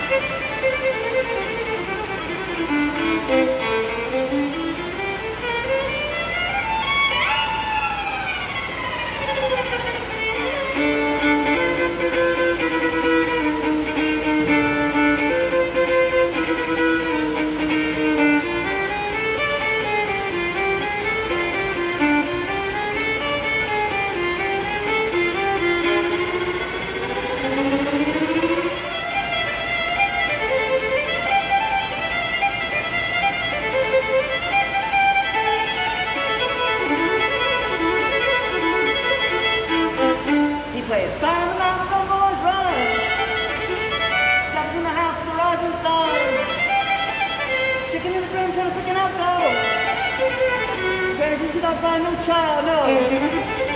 Played Fire in the Mountain, Road Boys Run. Jobs in the house of the rising sun. Chicken in the broom, trying to pick an out dough. Parents, you don't find no child, no.